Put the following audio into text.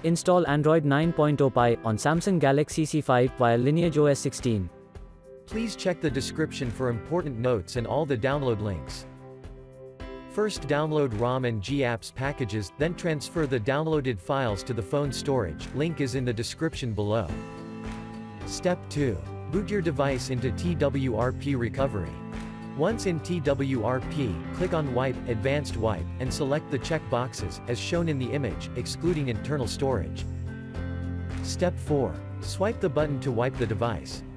Install Android 9.0 Pie on Samsung Galaxy C5 via LineageOS 16. Please check the description for important notes and all the download links. First, download ROM and GApps packages, then transfer the downloaded files to the phone storage. Link is in the description below. Step 2. Boot your device into TWRP recovery. Once in TWRP, click on Wipe, Advanced Wipe, and select the check boxes, as shown in the image, excluding internal storage. Step 4. Swipe the button to wipe the device.